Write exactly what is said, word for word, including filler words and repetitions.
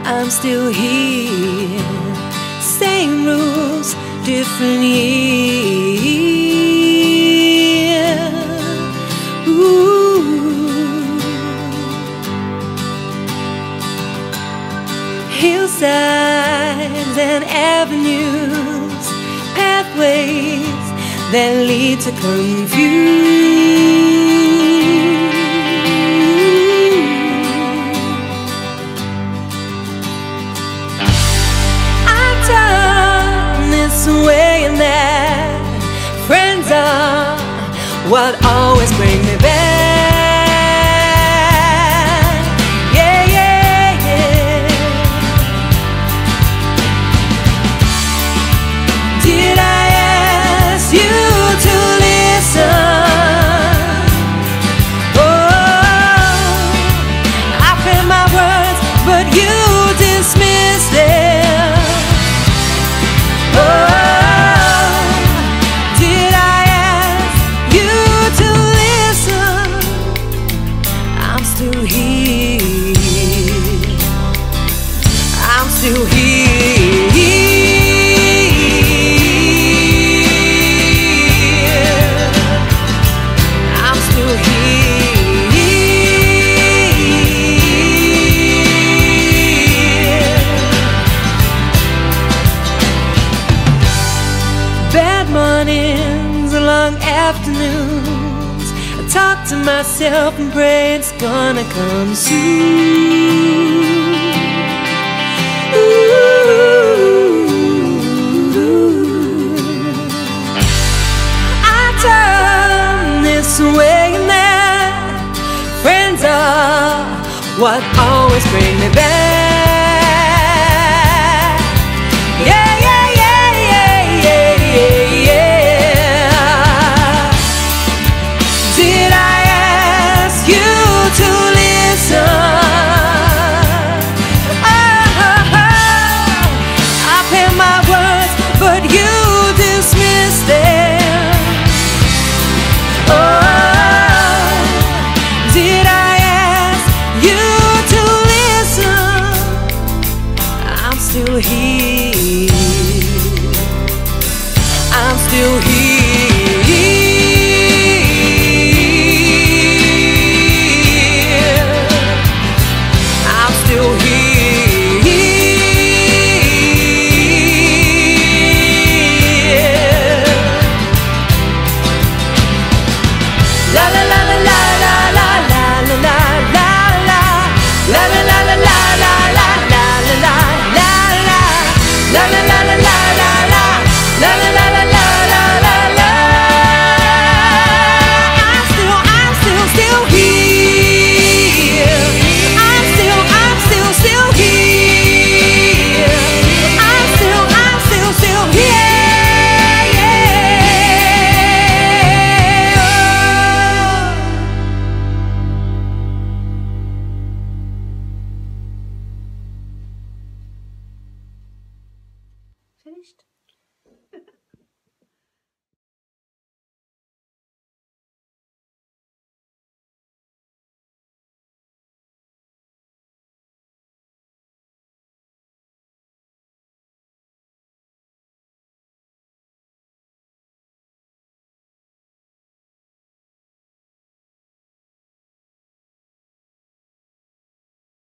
I'm still here. Same rules, different year. Ooh. Hillsides and avenues, pathways that lead to confuse. Way and that friends are what always bring me back. Yeah, yeah, yeah. Did I ask you to listen? Oh, I heard my words, but you dismissed them. Oh, still here. I'm still here. Bad mornings, long afternoons, I talk to myself and pray it's gonna come soon. Way and that friends are what always bring me back. Yeah, yeah, yeah, yeah, yeah, yeah, yeah. Did I ask you to listen? Oh, oh, oh. I pay my words, but you dismissed them. Oh, still here. I'm still here. I'm still here. La la la la la la la la la la la la la la la la la la la la. La la la la la la la la la la la la la la. I'm still, I'm still, still here. I'm still, I'm still, still here. I'm still, I'm still, still here. Yeah. Finished?